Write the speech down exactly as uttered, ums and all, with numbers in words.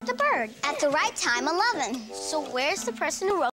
the bird. At the right time, eleven. So where's the person who wrote